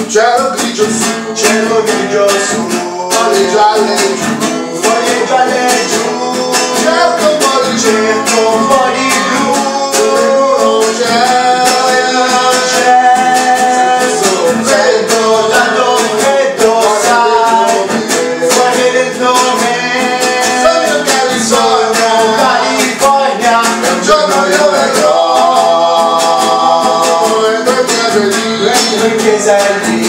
cielo grigio su, cielo grigio su, foglie gialle giù, foglie gialle giù, cerco un po' di cerco un po' di blu, non c'è, freddo, tanto freddo, sai, fuori dentro me, sogno California, un giorno io vedrò, e poi piace lì, in chiesa lì.